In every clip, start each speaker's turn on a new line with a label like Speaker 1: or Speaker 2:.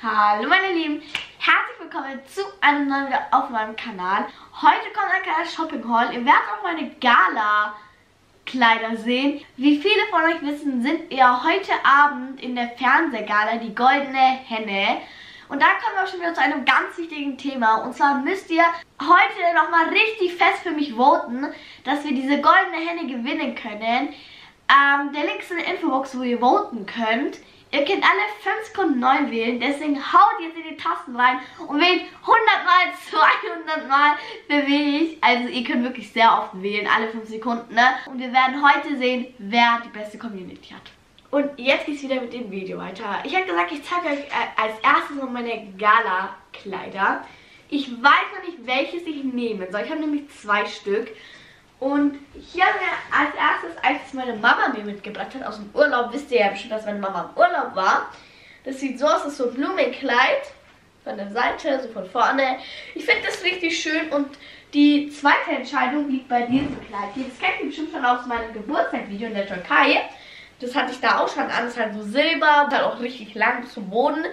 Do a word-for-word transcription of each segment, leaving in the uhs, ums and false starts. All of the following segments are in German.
Speaker 1: Hallo meine Lieben, herzlich willkommen zu einem neuen Video auf meinem Kanal. Heute kommt ein kleiner Shopping Haul. Ihr werdet auch meine Gala Kleider sehen. Wie viele von euch wissen, sind wir heute Abend in der Fernsehgala, die Goldene Henne. Und da kommen wir auch schon wieder zu einem ganz wichtigen Thema. Und zwar müsst ihr heute nochmal richtig fest für mich voten, dass wir diese Goldene Henne gewinnen können. Ähm, der Link ist in der Infobox, wo ihr voten könnt. Ihr könnt alle fünf Sekunden neu wählen, deswegen haut jetzt in die Tasten rein und wählt hundert mal, zweihundert mal für mich. Also ihr könnt wirklich sehr oft wählen, alle fünf Sekunden, ne? Und wir werden heute sehen, wer die beste Community hat. Und jetzt geht's wieder mit dem Video weiter. Ich habe gesagt, ich zeige euch als erstes noch meine Gala-Kleider. Ich weiß noch nicht, welches ich nehmen soll. Ich habe nämlich zwei Stück. Und hier haben wir als erstes, als meine Mama mir mitgebracht hat aus dem Urlaub, wisst ihr ja bestimmt, dass meine Mama im Urlaub war. Das sieht so aus, das ist so ein Blumenkleid von der Seite, so von vorne. Ich finde das richtig schön und die zweite Entscheidung liegt bei diesem Kleid hier. Das kennt ihr bestimmt schon aus meinem Geburtstagsvideo in der Türkei. Das hatte ich da auch schon an, das ist halt so silber und halt auch richtig lang bis zum Boden.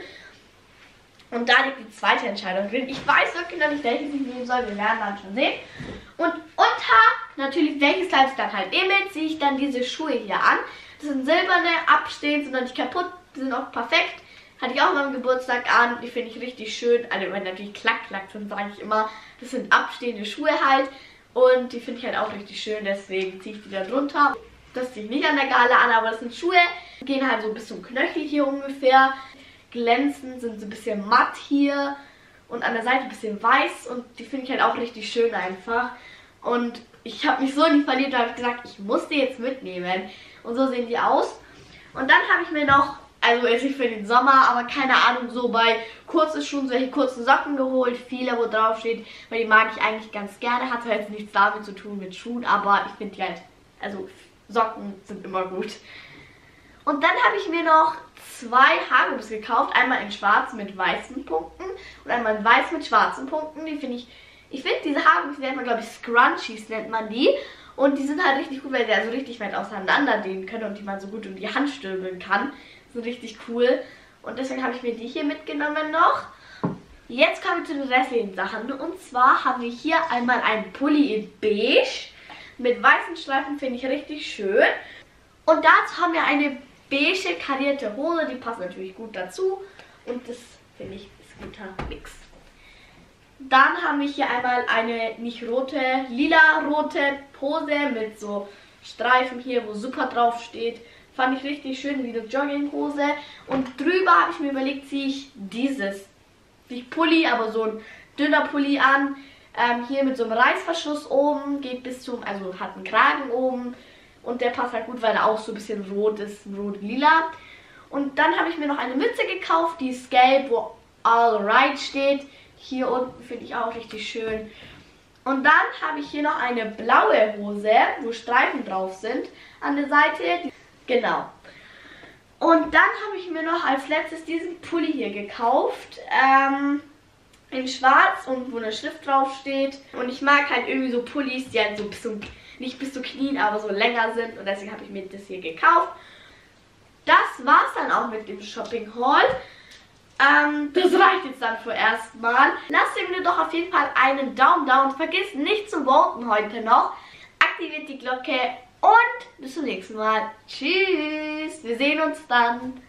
Speaker 1: Und da liegt die zweite Entscheidung drin. Ich weiß wirklich noch nicht, welches ich nehmen soll. Wir werden dann schon sehen. Und unter, natürlich, welches Kleid ich dann halt nehme, ziehe ich dann diese Schuhe hier an. Das sind silberne, abstehend, sind noch nicht kaputt, die sind auch perfekt. Hatte ich auch mal am Geburtstag an. Die finde ich richtig schön. Also, wenn natürlich klack-klack sind, sage ich immer. Das sind abstehende Schuhe halt. Und die finde ich halt auch richtig schön. Deswegen ziehe ich die da drunter. Das ziehe ich nicht an der Gala an, aber das sind Schuhe. Die gehen halt so bis zum Knöchel hier ungefähr. Glänzend, sind so ein bisschen matt hier und an der Seite ein bisschen weiß und die finde ich halt auch richtig schön einfach. Und ich habe mich so in die verliebt, da habe ich gesagt, ich muss die jetzt mitnehmen. Und so sehen die aus. Und dann habe ich mir noch, also jetzt nicht für den Sommer, aber keine Ahnung, so bei kurzen Schuhen, solche kurzen Socken geholt. Viele, wo drauf steht, weil die mag ich eigentlich ganz gerne. Hat zwar jetzt nichts damit zu tun mit Schuhen, aber ich finde die halt, also Socken sind immer gut. Und dann habe ich mir noch zwei Haargummis gekauft. Einmal in schwarz mit weißen Punkten und einmal in weiß mit schwarzen Punkten. Die finde ich, ich finde diese Haargummis, die nennt man glaube ich Scrunchies, nennt man die. Und die sind halt richtig gut, weil sie also richtig weit auseinander dehnen können und die man so gut um die Hand stülpeln kann. So richtig cool. Und deswegen habe ich mir die hier mitgenommen noch. Jetzt kommen wir zu den restlichen Sachen. Und zwar haben wir hier einmal einen Pulli in beige. Mit weißen Streifen, finde ich richtig schön. Und dazu haben wir eine beige karierte Hose, die passt natürlich gut dazu und das finde ich ist ein guter Mix. Dann haben wir hier einmal eine nicht rote, lila rote Hose mit so Streifen hier, wo super drauf steht. Fand ich richtig schön, wie eine Jogginghose. Und drüber habe ich mir überlegt, ziehe ich dieses, nicht Pulli, aber so ein dünner Pulli an. Ähm, hier mit so einem Reißverschluss oben, geht bis zum, also hat einen Kragen oben. Und der passt halt gut, weil er auch so ein bisschen rot ist, rot-lila. Und dann habe ich mir noch eine Mütze gekauft, die ist gelb, wo Alright steht. Hier unten finde ich auch richtig schön. Und dann habe ich hier noch eine blaue Hose, wo Streifen drauf sind an der Seite. Genau. Und dann habe ich mir noch als letztes diesen Pulli hier gekauft. Ähm, in schwarz und wo eine Schrift drauf steht. Und ich mag halt irgendwie so Pullis, die halt so bis zum, nicht bis zu Knien, aber so länger sind. Und deswegen habe ich mir das hier gekauft. Das war's dann auch mit dem Shopping Haul. Ähm, das reicht jetzt dann vorerst mal. Lasst mir doch auf jeden Fall einen Daumen da und vergisst nicht zu voten heute noch. Aktiviert die Glocke und bis zum nächsten Mal. Tschüss, wir sehen uns dann.